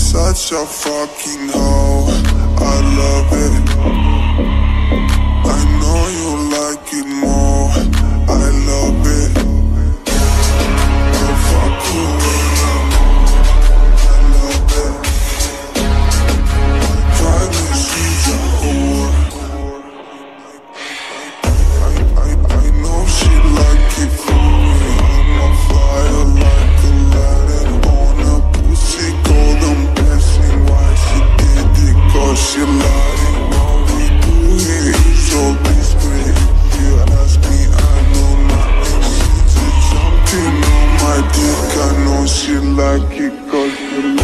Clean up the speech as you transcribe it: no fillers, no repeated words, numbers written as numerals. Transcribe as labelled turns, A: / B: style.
A: such a fucking hoe, I love it. I know you like it more, I love it. I fuck you when I'm on, I love it. I drive me, she's a whore. I know she like it for me. I'm on fire like Aladdin on a pussy golden blessing. Why she did it? Cause she lied. What we do here is so discreet. You ask me, I know nothing. She's jumping on my dick. I know she like it cause she